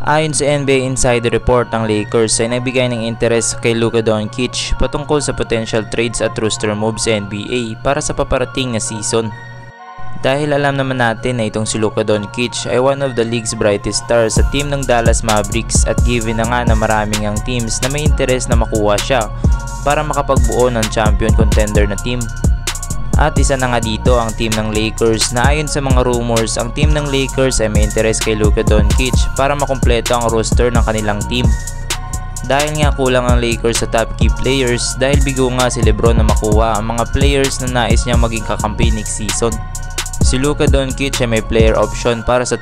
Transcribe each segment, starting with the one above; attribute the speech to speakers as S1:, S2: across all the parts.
S1: Ayon sa NBA Insider Report, ang Lakers ay nagbigay ng interes kay Luka Doncic patungkol sa potential trades at roster moves sa NBA para sa paparating na season. Dahil alam naman natin na itong si Luka Doncic ay one of the league's brightest stars sa team ng Dallas Mavericks, at given na nga na maraming ang teams na may interes na makuha siya para makapagbuo ng champion contender na team. At isa na nga dito ang team ng Lakers, na ayon sa mga rumors, ang team ng Lakers ay may interes kay Luka Doncic para makumpleto ang roster ng kanilang team. Dahil nga kulang ang Lakers sa top key players, dahil bigo nga si LeBron na makuha ang mga players na nais niyang maging kakampi next season. Si Luka Doncic ay may player option para sa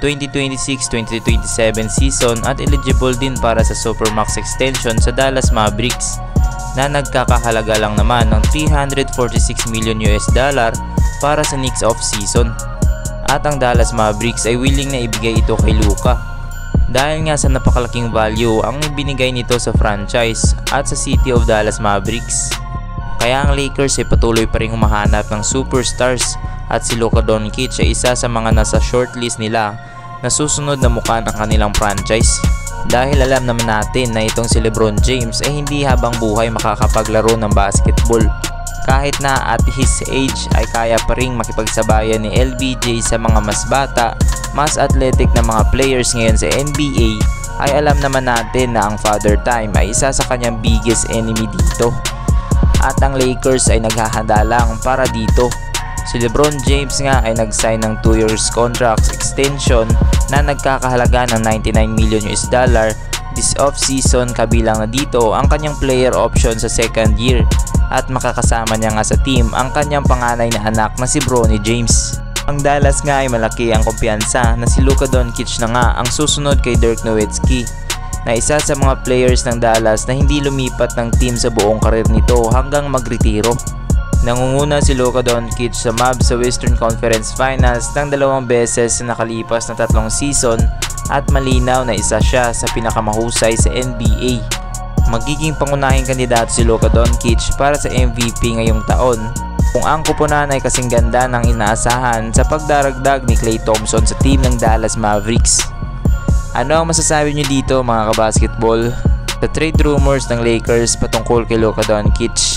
S1: 2026-2027 season at eligible din para sa Supermax extension sa Dallas Mavericks, na nagkakahalaga lang naman ng $346 million para sa next off-season. At ang Dallas Mavericks ay willing na ibigay ito kay Luka, dahil nga sa napakalaking value ang ibinigay nito sa franchise at sa City of Dallas Mavericks. Kaya ang Lakers ay patuloy pa rin humahanap ng superstars, at si Luka Doncic ay isa sa mga nasa shortlist nila na susunod na mukha ng kanilang franchise. Dahil alam naman natin na itong si LeBron James ay hindi habang buhay makakapaglaro ng basketball. Kahit na at his age ay kaya pa ring makipagsabayan ni LBJ sa mga mas bata, mas athletic na mga players ngayon sa NBA, ay alam naman natin na ang father time ay isa sa kanyang biggest enemy dito. At ang Lakers ay naghahanda lang para dito. Si LeBron James nga ay nag-sign ng 2 years contract extension na nagkakahalaga ng $99 million this off-season, kabilang na dito ang kanyang player option sa second year, at makakasama niya nga sa team ang kanyang panganay na anak na si Bronny James. Ang Dallas nga ay malaki ang kumpiyansa na si Luka Doncic na nga ang susunod kay Dirk Nowitzki, na isa sa mga players ng Dallas na hindi lumipat ng team sa buong karir nito hanggang magretiro. Nangunguna si Luka Doncic sa Mavs sa Western Conference Finals ng 2 beses sa nakalipas na 3 season, at malinaw na isa siya sa pinakamahusay sa NBA. Magiging pangunahing kandidato si Luka Doncic para sa MVP ngayong taon, kung ang kupunan ay kasing ganda ng inaasahan sa pagdaragdag ni Klay Thompson sa team ng Dallas Mavericks. Ano ang masasabi niyo dito mga kabasketball sa trade rumors ng Lakers patungkol kay Luka Doncic?